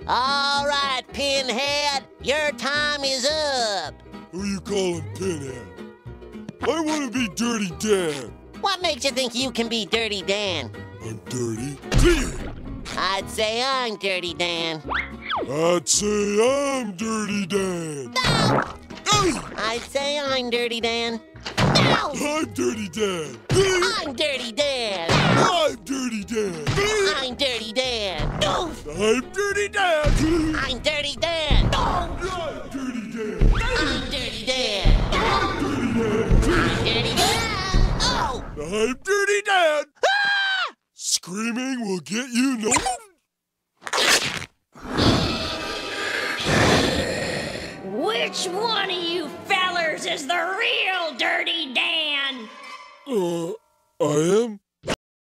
All right, Pinhead, your time is up. Who you calling Pinhead? I want to be Dirty Dan. What makes you think you can be Dirty Dan? I'm dirty. I'd say I'm Dirty Dan. I'd say I'm Dirty Dan. No! I'd say I'm Dirty Dan. No! I'm Dirty Dan. I'm Dirty Dan. I'm Dirty Dan. I'm Dirty Dan. No! I'm Dirty Dan. I'm Dirty Dan. No! I'm Dirty Dan. I'm Dirty Dan. I'm Dirty Dan. I'm Dirty Dan. Oh! I'm Dirty Dan. Ah! Screaming will get you no... Which one of you fellers is the real Dirty Dan? I am?